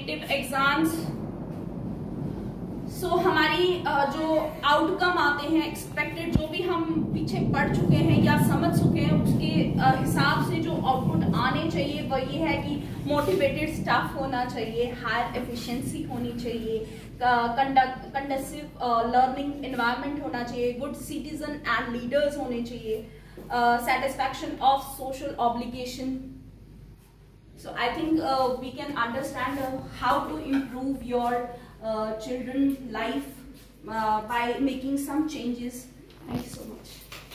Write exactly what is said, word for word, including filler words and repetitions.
Competitive exams. सो हमारी uh, जो outcome आते हैं एक्सपेक्टेड, जो भी हम पीछे पढ़ चुके हैं या समझ चुके हैं, उसके uh, हिसाब से जो आउटपुट आने चाहिए वह ये है कि मोटिवेटेड स्टाफ होना चाहिए, हायर एफिशिएंसी होनी चाहिए, कंडक्ट कंडक्टिव लर्निंग एनवायरनमेंट होना चाहिए, गुड सिटीजन एंड लीडर्स होने चाहिए, satisfaction of social obligation. So I think uh, we can understand uh, how to improve your uh, children's life uh, by making some changes. Thank you so much.